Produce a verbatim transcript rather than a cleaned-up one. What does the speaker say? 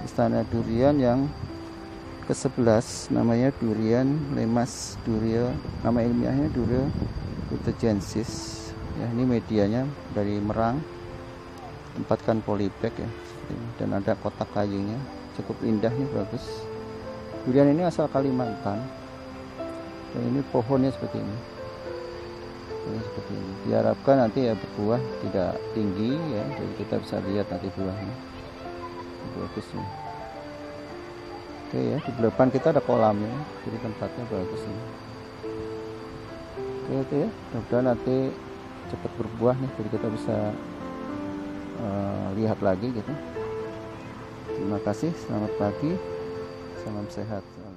istana durian yang ke sebelas, namanya durian lemas durio, nama ilmiahnya Durio lutejensis ya. Ini medianya dari Merang, tempatkan polybag ya, dan ada kotak kayunya, cukup indah nih, bagus. Durian ini asal Kalimantan, dan ini pohonnya seperti ini. Ini seperti ini. Diharapkan nanti ya berbuah tidak tinggi ya, jadi kita bisa lihat nanti buahnya. Bagus nih. Oke ya, di depan kita ada kolamnya, jadi tempatnya bagus ini. Oke itu ya, mudah-mudahan nanti cepat berbuah nih, jadi kita bisa uh, lihat lagi gitu. Terima kasih, selamat pagi, salam sehat.